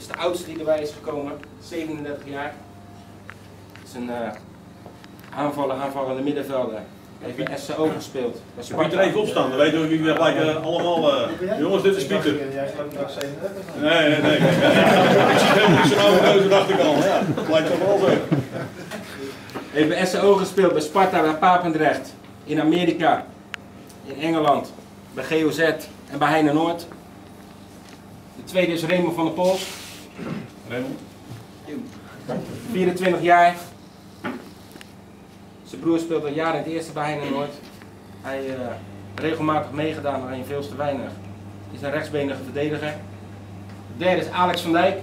is de oudste die erbij is gekomen, 37 jaar. Het is een aanvallende middenvelder. Heeft bij SCO gespeeld. Pieter, even opstaan, dan weten we wie we gelijk allemaal. Jongens, dit is Pieter. Jij gelooft nog 37? Nee. Ik zie helemaal niet zo'n oude neus, dacht ik al. Ja, dat lijkt toch wel zo. Heeft bij SCO gespeeld, bij Sparta, bij Papendrecht, in Amerika, in Engeland, bij GOZ en bij Heine Noord. De tweede is Raymond van der Pols. Raymond. 24 jaar. Zijn broer speelt al jaren in het eerste bij Heine Noord. Hij regelmatig meegedaan, alleen veel te weinig. Is een rechtsbenige verdediger. De derde is Alex van Dijk.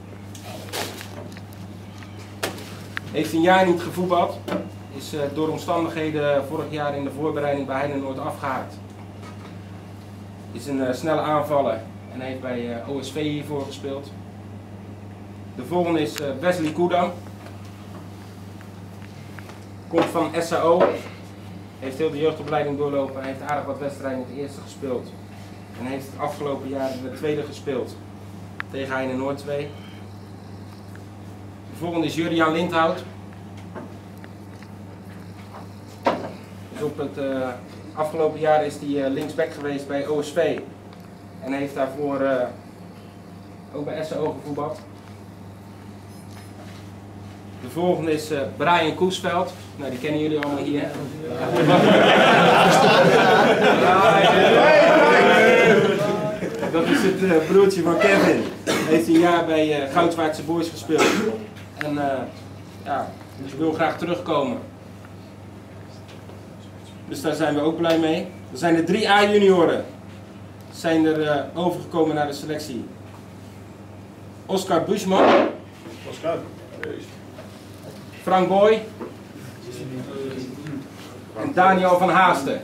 Heeft een jaar niet gevoetbald. Is door omstandigheden vorig jaar in de voorbereiding bij Heine Noord afgehaakt. Is een snelle aanvaller en heeft bij OSV hiervoor gespeeld. De volgende is Wesley Koedam. Komt van SAO. Heeft heel de jeugdopleiding doorlopen. Heeft aardig wat wedstrijden in het eerste gespeeld. En heeft het afgelopen jaar in de tweede gespeeld. Tegen Heine Noord 2. De volgende is Juriaan Lindhout. Dus op het afgelopen jaar is hij linksback geweest bij OSV. En heeft daarvoor ook bij SAO gevoetbald. De volgende is Brian Koesveld. Nou, die kennen jullie allemaal hier. Dat is het broertje van Kevin. Hij heeft een jaar bij Goudswaardse Boys gespeeld. En ja, wil graag terugkomen. Dus daar zijn we ook blij mee. Er zijn er 3 A-junioren. Zijn er overgekomen naar de selectie. Oscar Buschman. Oscar. Frank Boy. En Daniel van Haasten.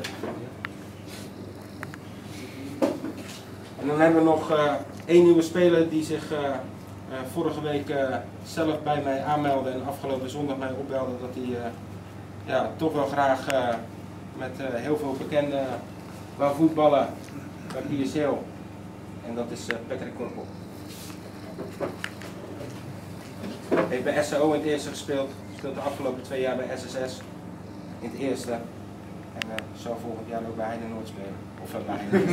En dan hebben we nog 1 nieuwe speler die zich vorige week zelf bij mij aanmeldde en afgelopen zondag mij opbelde dat hij ja, toch wel graag met heel veel bekenden wou voetballen bij PSL. En dat is Patrick Korpel. Heeft bij SCO in het eerste gespeeld, speelt de afgelopen 2 jaar bij SSS in het eerste. En zal volgend jaar ook bij Heine Noord spelen. Of bij Heine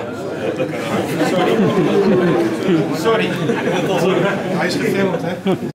Noord. Sorry. Sorry. Hij is gefilmd, hè?